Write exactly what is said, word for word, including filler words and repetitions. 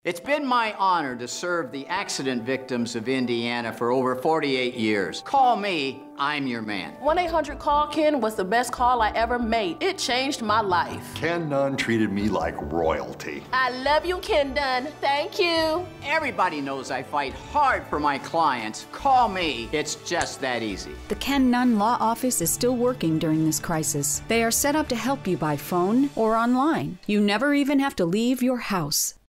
It's been my honor to serve the accident victims of Indiana for over forty-eight years. Call me, I'm your man. one eight hundred call Ken was the best call I ever made. It changed my life. Ken Nunn treated me like royalty. I love you, Ken Nunn. Thank you. Everybody knows I fight hard for my clients. Call me, it's just that easy. The Ken Nunn Law Office is still working during this crisis. They are set up to help you by phone or online. You never even have to leave your house.